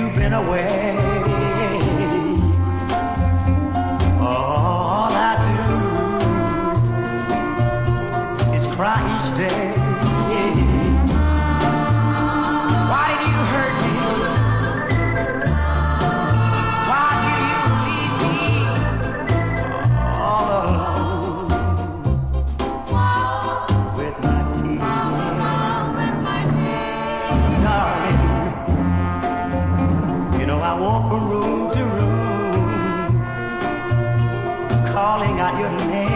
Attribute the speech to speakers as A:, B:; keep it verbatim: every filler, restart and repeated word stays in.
A: you've been away. All I do is cry each day. Why did you hurt me? Why did you leave me all alone with my tears? Darling, you know I walk from room to room, calling out your name.